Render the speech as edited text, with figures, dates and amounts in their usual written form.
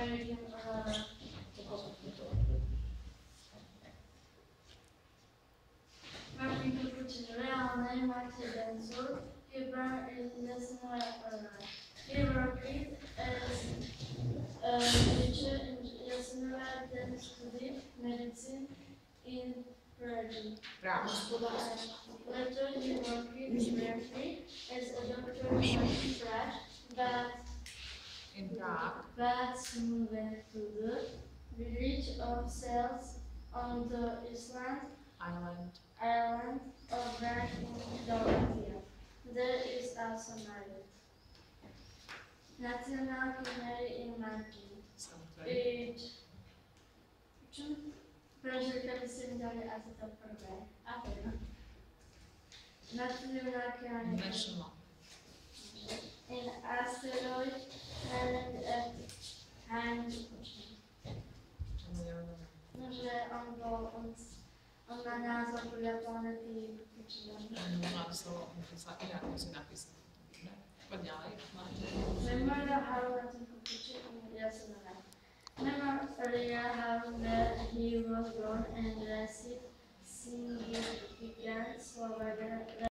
American Martin reálnej Macedonců, Hebron is national he worked as a teacher in national studied medicine in Prague. Later he worked briefly as a doctor in Prague, but moved to the village of Sales on the island of Gran Canaria. There is also married. National Canary in Martin. Prežilka by si mi dali asi to prvé. A teda. National Canary. In asteroid named at hand. No, že on má názov podľa planety. Memorial how na tom počítači, ja som neviem. Memorial how where he was born and received significant Slovakia